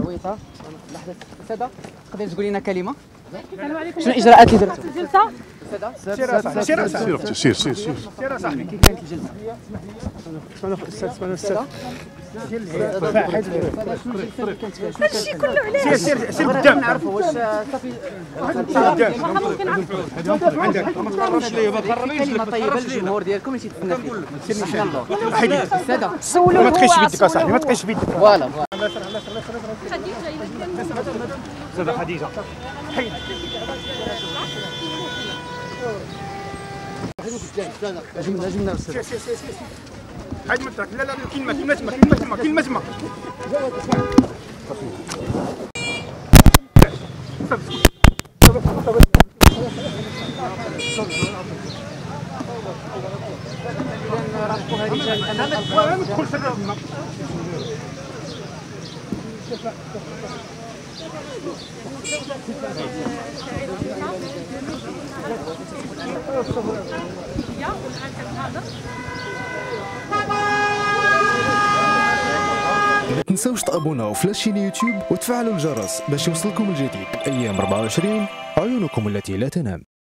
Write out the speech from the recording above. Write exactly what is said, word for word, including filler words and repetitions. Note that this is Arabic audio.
التغويطه لحظه. ساده تقدر تقول لنا كلمه شنو الاجراءات اللي درتوا؟ الجلسه سير سير سير سير سير سير صاحبي كي كانت الجلسه؟ سمعنا سمعنا سمعنا هادشي كله علاش؟ سير سير سير قدام نعرفوا واش صافي عندك ما تقربش ليا ما تقربيش كلمه طيبه للجمهور ديالكم اللي تيتسنى فيكم. احنا الله حيدي الساده سولوه ما تقيش هو بيدك اصاحبي ما تقيش بيدك فوالا سيدة خديجة حيد جبنا جبنا سير سير سير سير حيد من تراك لا لا كلمة كلمة تما كلمة تما كلمة تما نرافقوا رجال الامن ما تدخلش الرابطة ما تنساوش تابوناو في لاشين يوتيوب وتفعلوا الجرس باش يوصلكم الجديد. ايام أربعة وعشرين عيونكم التي لا تنام.